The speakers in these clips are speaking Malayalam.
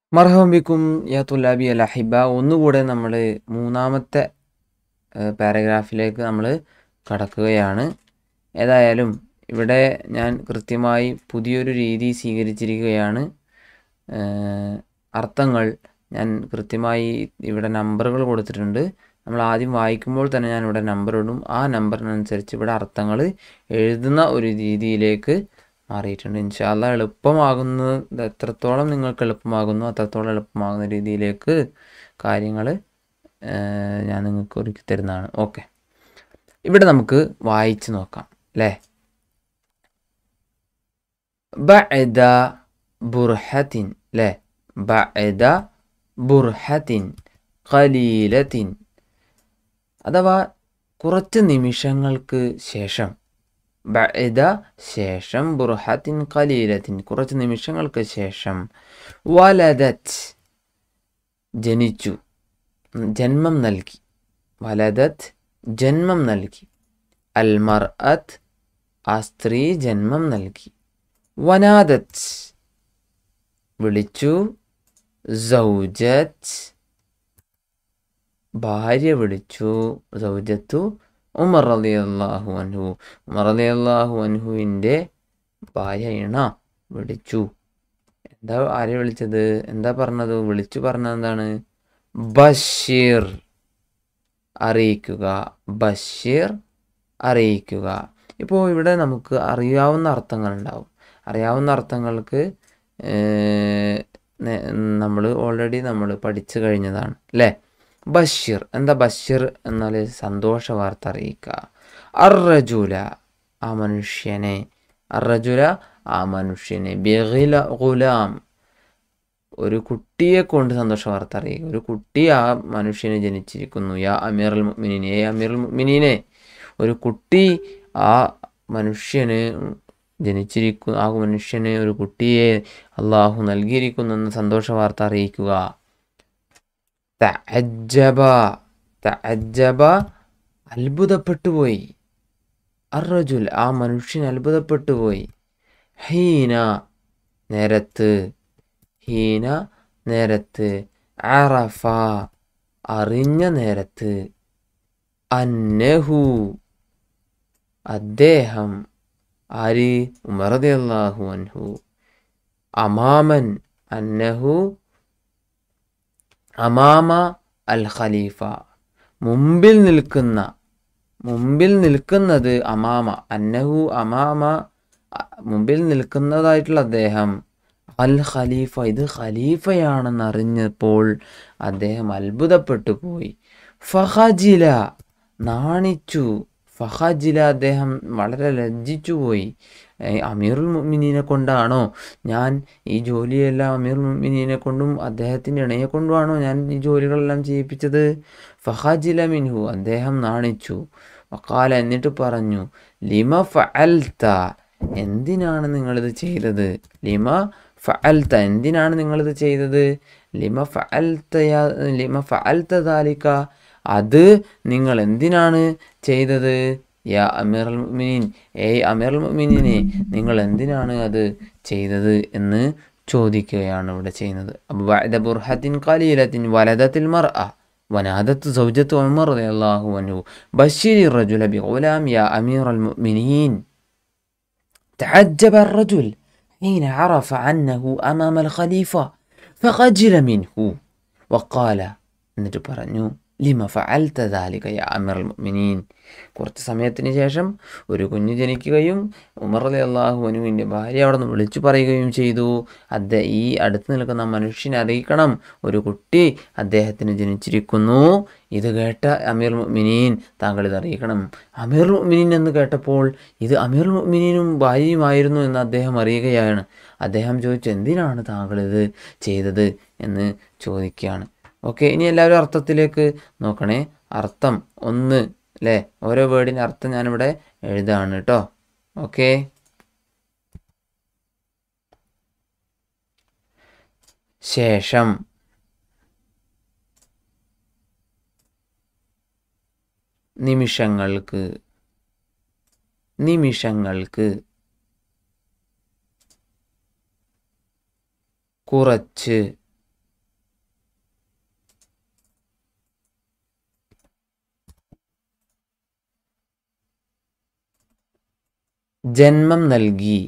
മർഹബൻ ബിക്കും യാ തുല്ലാബി അൽ അഹിബ. ഒന്നുകൂടെ നമ്മൾ മൂന്നാമത്തെ പാരഗ്രാഫിലേക്ക് നമ്മൾ കടക്കുകയാണ്. ഏതായാലും ഇവിടെ ഞാൻ കൃത്യമായി പുതിയൊരു രീതി സ്വീകരിച്ചിരിക്കുകയാണ്. അർത്ഥങ്ങൾ ഞാൻ കൃത്യമായി ഇവിടെ നമ്പറുകൾ കൊടുത്തിട്ടുണ്ട്. നമ്മൾ ആദ്യം വായിക്കുമ്പോൾ തന്നെ ഞാൻ ഇവിടെ നമ്പർ ഇടും. ആ നമ്പറിനനുസരിച്ച് ഇവിടെ അർത്ഥങ്ങൾ എഴുതുന്ന ഒരു രീതിയിലേക്ക് മാറിയിട്ടുണ്ട്. ഇൻഷാ അല്ലാഹ് എളുപ്പമാകുന്നത് എത്രത്തോളം നിങ്ങൾക്ക് എളുപ്പമാകുന്നു അത്രത്തോളം എളുപ്പമാകുന്ന രീതിയിലേക്ക് കാര്യങ്ങൾ ഞാൻ നിങ്ങൾക്ക് ഒരുക്കി തരുന്നതാണ്. ഓക്കെ, ഇവിടെ നമുക്ക് വായിച്ച് നോക്കാം അല്ലേ. ബഅദ ബുർഹത്തിൻ അല്ലേ, ബഅദ ബുർഹത്തിൻ ഖലീലത്തിൻ, അഥവാ കുറച്ച് നിമിഷങ്ങൾക്ക് ശേഷം. ബഅദ ശേഷം, ബുർഹത്തിൻ ഖലീലത്തിൻ കുറച്ച് നിമിഷങ്ങൾക്ക് ശേഷം. വലദത് ജനിച്ചു, ജന്മം നൽകി. വലദത് ജന്മം നൽകി. അൽ മർഅത്ത് ആ സ്ത്രീ ജന്മം നൽകി. വനാദത് വിളിച്ചു. സൗജത്ത് ഭാര്യ വിളിച്ചു. സൗജത്തു ഉമർ റളിയല്ലാഹു അൻഹു, ഉമർ റളിയല്ലാഹു അൻഹുവിൻ്റെ ഭാര്യ ഇണ വിളിച്ചു. എന്താ ആരെ വിളിച്ചത്, എന്താ പറഞ്ഞത്, വിളിച്ചു പറഞ്ഞത് എന്താണ്? ബഷീർ അറിയിക്കുക, ബഷീർ അറിയിക്കുക. ഇപ്പോൾ ഇവിടെ നമുക്ക് അറിയാവുന്ന അർത്ഥങ്ങളുണ്ടാവും. അറിയാവുന്ന അർത്ഥങ്ങൾക്ക് നമ്മൾ ഓൾറെഡി നമ്മൾ പഠിച്ചു കഴിഞ്ഞതാണ് അല്ലേ. ബഷീർ എന്താ, ബഷീർ എന്നാൽ സന്തോഷ വാർത്ത അറിയിക്കുക. അർറജുല ആ മനുഷ്യനെ, അർറജുല ആ മനുഷ്യനെ, ബിഗില ഗുലാം ഒരു കുട്ടിയെ കൊണ്ട് സന്തോഷ വാർത്ത അറിയിക്കുക. ഒരു കുട്ടി ആ മനുഷ്യന് ജനിച്ചിരിക്കുന്നു. യാ അമീറുൽ മുഅ്മിനീൻ, ഏ അമീറുൽ മുഅ്മിനീനെ ഒരു കുട്ടി ആ മനുഷ്യന് ജനിച്ചിരിക്കുന്നു, ആ മനുഷ്യന് ഒരു കുട്ടിയെ അള്ളാഹു നൽകിയിരിക്കുന്നു എന്ന സന്തോഷ വാർത്ത അറിയിക്കുക. തഅജ്ജബ, തഅജ്ജബ അത്ഭുതപ്പെട്ടുപോയി. അർറജുൽ ആ മനുഷ്യൻ അത്ഭുതപ്പെട്ടുപോയി. ഹീന നേരത്ത്, ഹീന നേരത്ത്. അറഫ അറിഞ്ഞ നേരത്ത്. അന്നഹു അദ്ദേഹം, ആര്? ഉമർ റളിയല്ലാഹു അൻഹു. അമാമൻ അന്നഹു അമാമ അൽ ഖലീഫ മുമ്പിൽ നിൽക്കുന്ന, മുമ്പിൽ നിൽക്കുന്നത്. അമാമ അന്നഹു അമാമ മുമ്പിൽ നിൽക്കുന്നതായിട്ടുള്ള അദ്ദേഹം. അൽ ഖലീഫ ഇത് ഖലീഫയാണെന്ന് അറിഞ്ഞപ്പോൾ അദ്ദേഹം അത്ഭുതപ്പെട്ടു പോയി. ഫഖജില നാണിച്ചു. ഫഖജില അദ്ദേഹം വളരെ ലജ്ജിച്ചു പോയി. അമീറുൽ മുഅ്മിനീനെ കൊണ്ടാണോ ഞാൻ ഈ ജോലിയെല്ലാം, അമീറുൽ മുഅ്മിനീനെ കൊണ്ടും അദ്ദേഹത്തിൻ്റെ ഇണയെ കൊണ്ടുമാണോ ഞാൻ ഈ ജോലികളെല്ലാം ചെയ്യിപ്പിച്ചത്? ഫഖജില മിൻഹു അദ്ദേഹം നാണിച്ചു. വഖാല എന്നിട്ട് പറഞ്ഞു. ലിമ ഫഅൽത എന്തിനാണ് നിങ്ങളിത് ചെയ്തത്? ലിമ ഫഅൽത എന്തിനാണ് നിങ്ങളിത് ചെയ്തത്? ലിമ ഫഅൽത ലിമ ഫഅൽത ദാലിക അത് നിങ്ങൾ എന്തിനാണ് ചെയ്തത്? യാ അമീറുൽ മുഅ്മിനീൻ ഏയ് അമീറുൽ മുഅ്മിനീനെ നിങ്ങൾ എന്തിനാണ് അത് ചെയ്തത് എന്ന് ചോദിക്കുകയാണ് ഇവിടെ ചെയ്യുന്നത്. ബഅദ ബുർഹത്തിൻ ഖലീലത്തിൻ വലദത്തിൽ മർഅ വനാദത്ത് സൗജത്തു ഉമർ റളിയല്ലാഹു അൻഹു ബശ്ശിരി റജുല ബിഗുലാം യാ അമീറുൽ മുഅ്മിനീൻ. تعجب الرجل حين عرف أنه أمام الخليفة فخجل منه وقال എന്നിട്ട് പറഞ്ഞു ലിമ ഫഅൽത ദാലിക യാ അമീറുൽ മുഅ്മിനീൻ. കുറച്ച് സമയത്തിന് ശേഷം ഒരു കുഞ്ഞ് ജനിക്കുകയും ഉമർ റളിയല്ലാഹു അൻഹുവിൻ്റെ ഭാര്യ അവിടെ നിന്ന് വിളിച്ചു പറയുകയും ചെയ്തു. ഈ അടുത്ത് നിൽക്കുന്ന മനുഷ്യനെ അറിയിക്കണം, ഒരു കുട്ടി അദ്ദേഹത്തിന് ജനിച്ചിരിക്കുന്നു. ഇത് കേട്ട അമീറുൽ മുഅ്മിനീൻ താങ്കൾ ഇത് അറിയിക്കണം. അമീറുൽ മുഅ്മിനീൻ എന്ന് കേട്ടപ്പോൾ ഇത് അമീറുൽ മുഅ്മിനീനും ഭാര്യയുമായിരുന്നു എന്ന് അദ്ദേഹം അറിയുകയാണ്. അദ്ദേഹം ചോദിച്ചു, എന്തിനാണ് താങ്കൾ ഇത് ചെയ്തത് എന്ന് ചോദിക്കുകയാണ്. ഓക്കെ, ഇനി എല്ലാവരും അർത്ഥത്തിലേക്ക് നോക്കണേ. അർത്ഥം ഒന്ന് അല്ലേ, ഓരോ വേർഡിൻ്റെ അർത്ഥം ഞാനിവിടെ എഴുതാണ് കേട്ടോ. ഓക്കെ, ശേഷം, നിമിഷങ്ങൾക്ക്, നിമിഷങ്ങൾക്ക്, കുറച്ച്, ജന്മം നൽകി.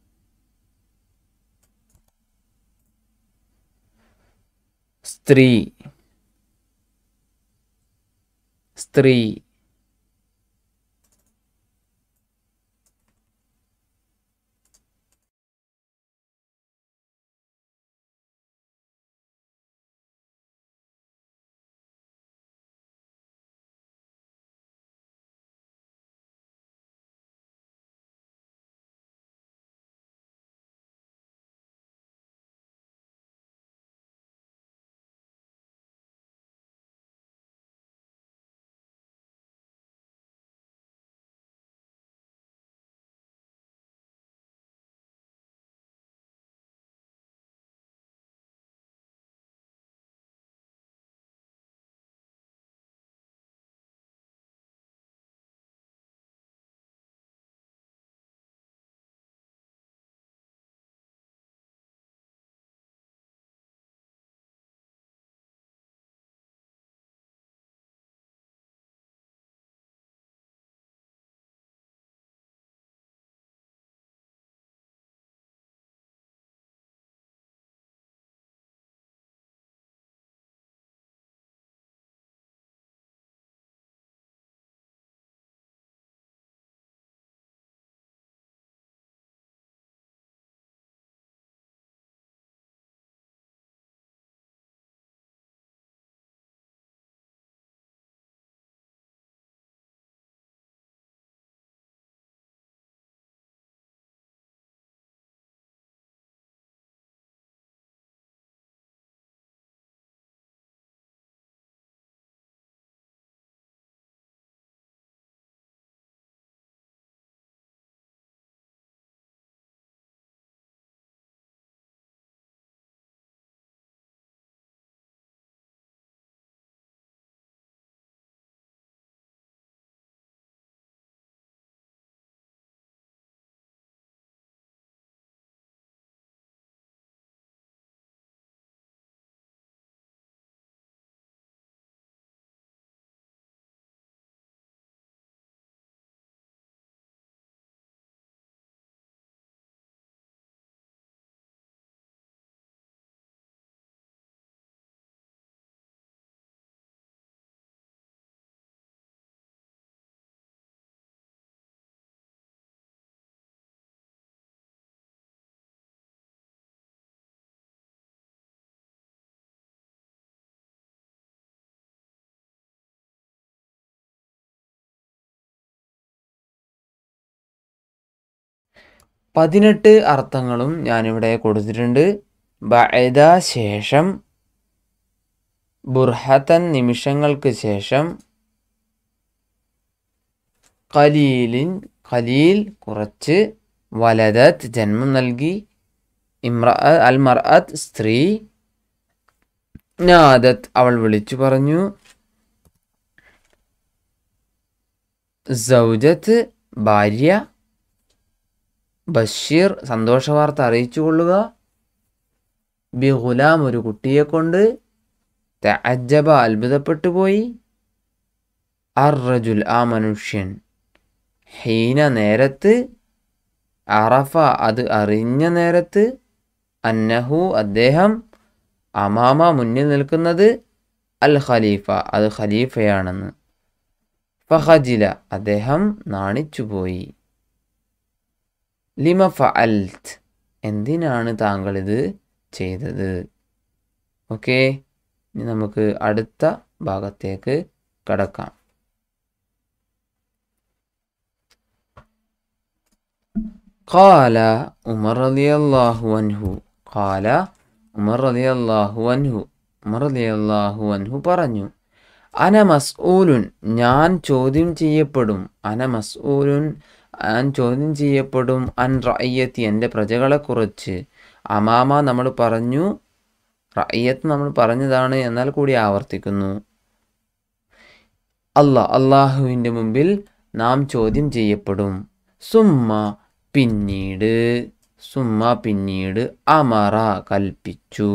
സ്ത്രീ, സ്ത്രീ. പതിനെട്ട് അർത്ഥങ്ങളും ഞാനിവിടെ കൊടുത്തിട്ടുണ്ട്. ബഅദ ശേഷം, ബുർഹത്തൻ നിമിഷങ്ങൾക്ക് ശേഷം, ഖലീലിൻ ഖലീൽ കുറച്ച്, വലദത്ത് ജന്മം നൽകി, അൽ മർഅത്ത് സ്ത്രീ, നാദത്ത് അവൾ വിളിച്ചു പറഞ്ഞു, സൗജത്ത് ഭാര്യ, ബഷീർ സന്തോഷവാർത്ത അറിയിച്ചു കൊള്ളുക, ബി ഗുലാം ഒരു കുട്ടിയെ കൊണ്ട്, തഅജ്ജബ അത്ഭുതപ്പെട്ടു പോയി, അർ റജുൽ ആ മനുഷ്യൻ, ഹീന നേരത്ത്, അറഫ അത് അറിഞ്ഞ നേരത്ത്, അന്നഹു അദ്ദേഹം, അമാമ മുന്നിൽ നിൽക്കുന്നത്, അൽ ഖലീഫ അത് ഖലീഫയാണെന്ന്, ഫഖജില അദ്ദേഹം നാണിച്ചുപോയി, ലിമ ഫഅൽത് എന്തിനാണ് താങ്കൾ ഇത് ചെയ്തത്. ഓക്കെ, ഇനി നമുക്ക് അടുത്ത ഭാഗത്തേക്ക് കടക്കാം. ഖാല ഉമർ റളിയല്ലാഹു അൻഹു, ഖാല ഉമർ റളിയല്ലാഹു അൻഹു, ഉമർ റളിയല്ലാഹു അൻഹു പറഞ്ഞു, അന മസ്ഊലുൻ ഞാൻ ചോദ്യം ചെയ്യപ്പെടും, അന മസ്ഊലുൻ ഞാൻ ചോദ്യം ചെയ്യപ്പെടും, അൻ റഅയ്യത്തി എൻ്റെ പ്രജകളെക്കുറിച്ച്, അമാമ നമ്മൾ പറഞ്ഞു, റഅയ്യത്ത് നമ്മൾ പറഞ്ഞതാണ് എന്നാൽ കൂടി ആവർത്തിക്കുന്നു, അള്ളാഹുവിൻ്റെ മുമ്പിൽ നാം ചോദ്യം ചെയ്യപ്പെടും. സുമ്മ പിന്നീട് അമറ കൽപ്പിച്ചു,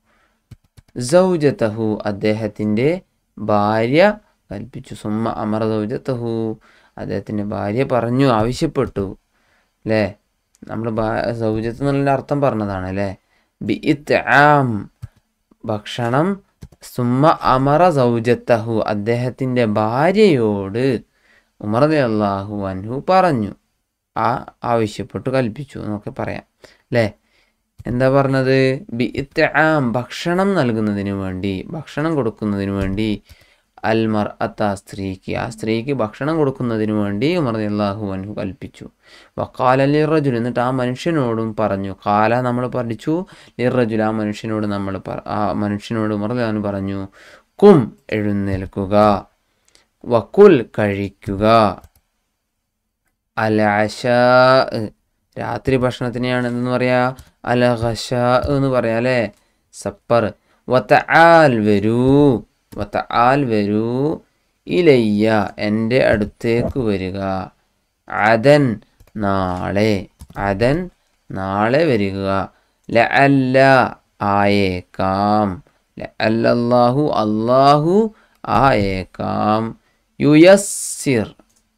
സൗജതഹു അദ്ദേഹത്തിൻ്റെ ഭാര്യ കൽപ്പിച്ചു, സുമ്മ അമറ സൗജതഹു അദ്ദേഹത്തിൻ്റെ ഭാര്യ പറഞ്ഞു ആവശ്യപ്പെട്ടു, അല്ലേ? നമ്മൾ സൗജത്ത് എന്നുള്ള അർത്ഥം പറഞ്ഞതാണ് അല്ലേ? ബി ഇത്ആം ഭക്ഷണം, സുമ്മ അമറ സൗജത്തഹു അദ്ദേഹത്തിൻ്റെ ഭാര്യയോട് ഉമർ റളിയല്ലാഹു അൻഹു പറഞ്ഞു, ആവശ്യപ്പെട്ടു, കൽപ്പിച്ചു എന്നൊക്കെ പറയാം അല്ലേ? എന്താ പറഞ്ഞത്? ബി ഇത്ആം ഭക്ഷണം നൽകുന്നതിന് വേണ്ടി, ഭക്ഷണം കൊടുക്കുന്നതിന് വേണ്ടി, അൽ മർഅത്ത സ്ത്രീക്ക്, ആ സ്ത്രീക്ക് ഭക്ഷണം കൊടുക്കുന്നതിന് വേണ്ടി ഉമർ റളിയല്ലാഹു അൻഹു കൽപ്പിച്ചു. വഖാല ലിറജുൽ എന്നിട്ട് ആ മനുഷ്യനോടും പറഞ്ഞു. ഖാല നമ്മൾ പഠിച്ചു, ലിറജുൽ ആ മനുഷ്യനോട് ഉമർ റളിയല്ലാഹു അൻഹു പറഞ്ഞു, കും എഴുന്നേൽക്കുക, വക്കുൽ കഴിക്കുക, അൽ അശാ രാത്രി ഭക്ഷണത്തിനെയാണ് എന്തെന്ന് പറയാ, അൽ ഖശാ എന്ന് പറയാം അല്ലേ? സപ്പർ. വതആൽ വരൂ, ഇലയ്യ എൻ്റെ അടുത്തേക്ക് വരിക, അദൻ നാളെ വരിക, ലഅല്ല ആയേക്കാം, അല്ലാഹു ആയേക്കാം, യുയസ്സിർ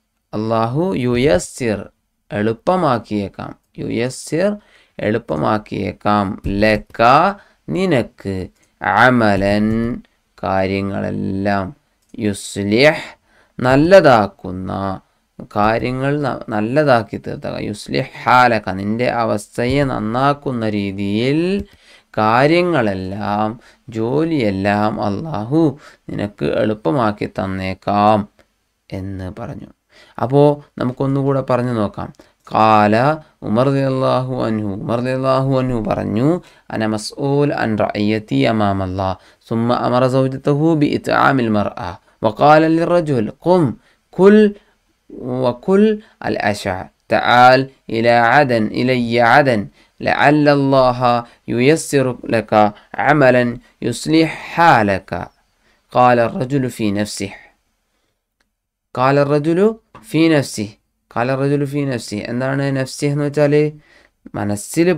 എളുപ്പമാക്കിയേക്കാം, ലക നിനക്ക്, അമലൻ കാര്യങ്ങളെല്ലാം, യുസ്ലിഹ് നല്ലതാക്കുന്ന കാര്യങ്ങൾ നല്ലതാക്കി തീർത്തക, യുസ്ലിഹ് ഹാലക നിൻ്റെ അവസ്ഥയെ നന്നാക്കുന്ന രീതിയിൽ കാര്യങ്ങളെല്ലാം, ജോലിയെല്ലാം അല്ലാഹു നിനക്ക് എളുപ്പമാക്കി തന്നേക്കാം എന്ന് പറഞ്ഞു. അപ്പോൾ നമുക്കൊന്നുകൂടെ പറഞ്ഞു നോക്കാം. ഖാല ഉമർ റളിയല്ലാഹു അൻഹു പറഞ്ഞു, അന മസ്ഊൽ അൻ റഅയതി അമാമല്ലാഹ് സുമ്മ അമറ സൗജതഹു ബിഇത്ആമിൽ മർഅ വഖാല ലിറജുൽ ഖും കുൽ വകുൽ അൽ അശഅ തആൽ ഇലയ്യ അദൻ ലഅല്ല അല്ലാഹ യുയസ്സിറു ലക അമലൻ യുസ്ലിഹ് ഹാലക. ഖാല റജുലു ഫീ നഫ്സിഹി എന്താണ് നഫ്സിഹ് എന്ന് വെച്ചാൽ മനസ്സിൽ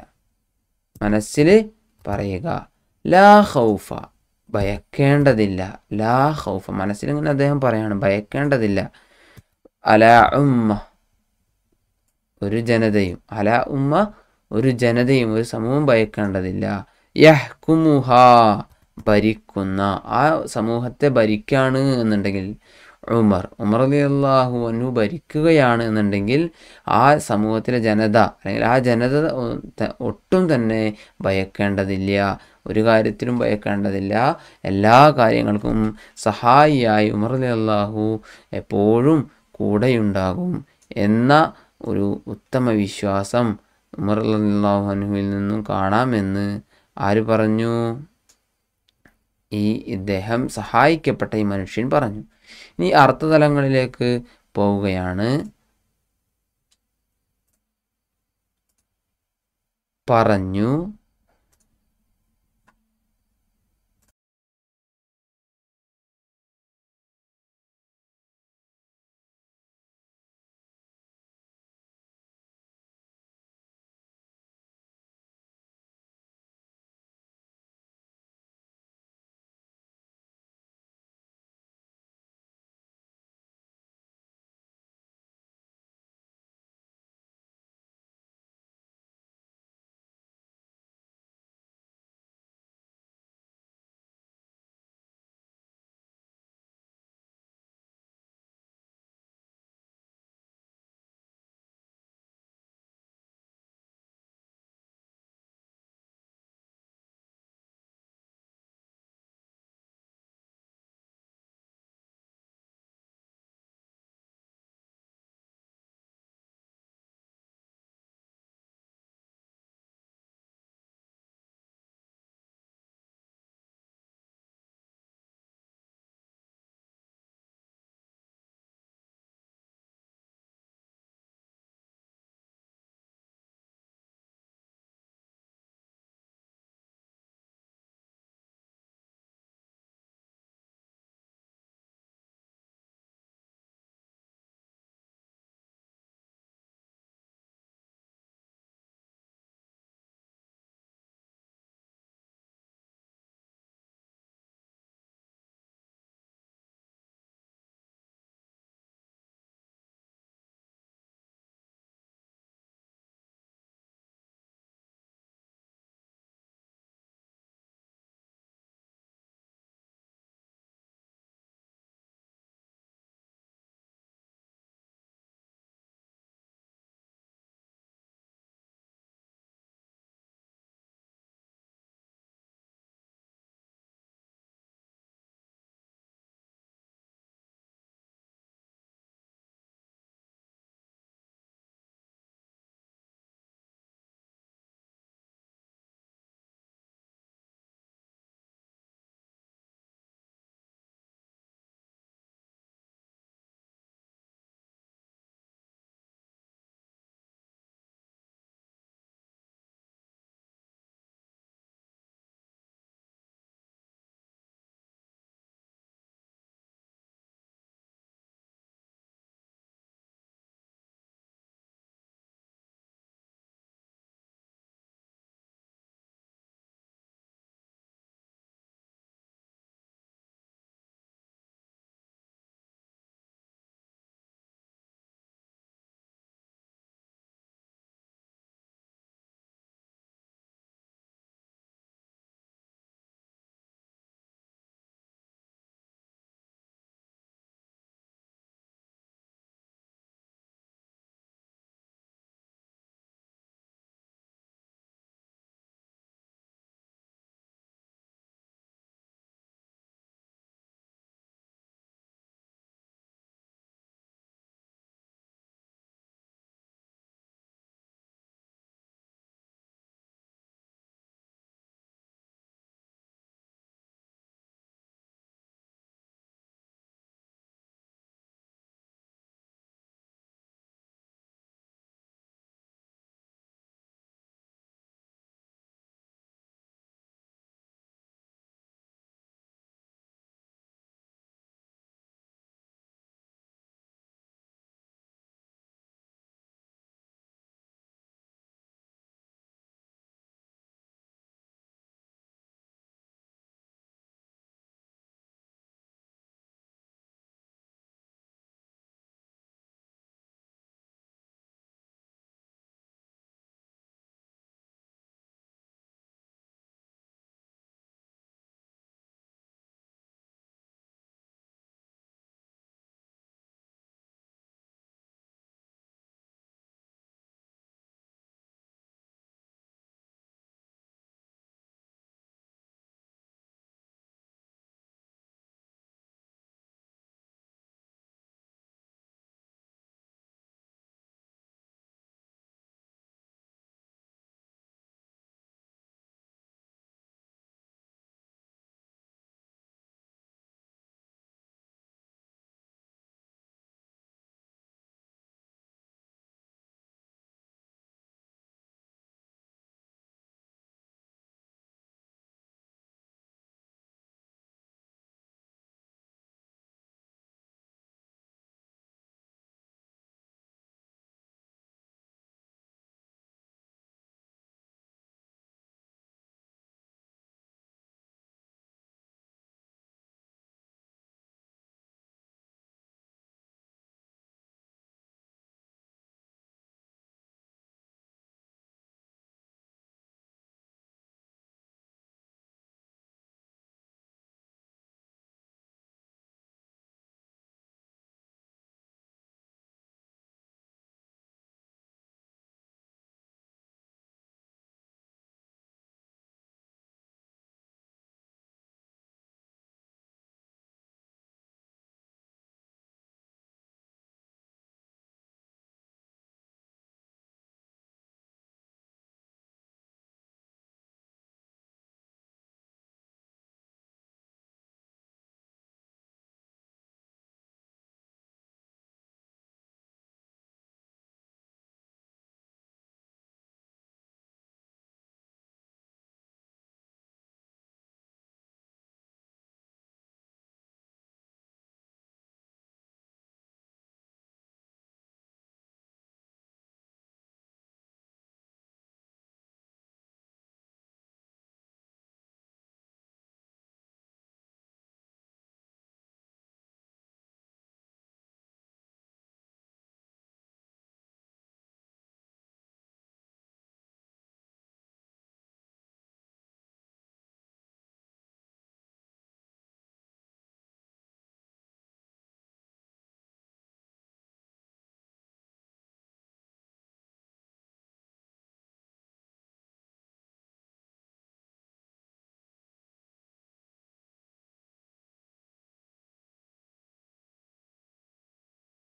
പറയുക, ലാ ഖൗഫ ഭയക്കേണ്ടതില്ല, ലാ ഖൗഫ മനസ്സിലിങ്ങനെ അദ്ദേഹം പറയാണ്, ഭയക്കേണ്ടതില്ല, അലാ ഉമ്മ ഒരു ജനതയും, ഒരു സമൂഹം ഭയക്കേണ്ടതില്ല, യഹ്കുമുഹാ ഭരിക്കുന്ന, ആ സമൂഹത്തെ ഭരിക്കാണ് എന്നുണ്ടെങ്കിൽ, ഉമർ റളിയല്ലാഹു അൻഹു ഭരിക്കുകയാണ് എന്നുണ്ടെങ്കിൽ ആ സമൂഹത്തിലെ ജനത അല്ലെങ്കിൽ ആ ജനത ഒട്ടും തന്നെ ഭയക്കേണ്ടതില്ല, ഒരു കാര്യത്തിലും ഭയക്കേണ്ടതില്ല, എല്ലാ കാര്യങ്ങൾക്കും സഹായിയായി ഉമർ റളിയല്ലാഹു എപ്പോഴും കൂടെയുണ്ടാകും എന്ന ഒരു ഉത്തമ വിശ്വാസം ഉമർ റളിയല്ലാഹു അൻഹുവിൽ നിന്നും കാണാമെന്ന് ആര് പറഞ്ഞു? ഇദ്ദേഹം സഹായിക്കപ്പെട്ട ഈ മനുഷ്യൻ പറഞ്ഞു. ഇനി അർത്ഥതലങ്ങളിലേക്ക് പോവുകയാണ്. പറഞ്ഞു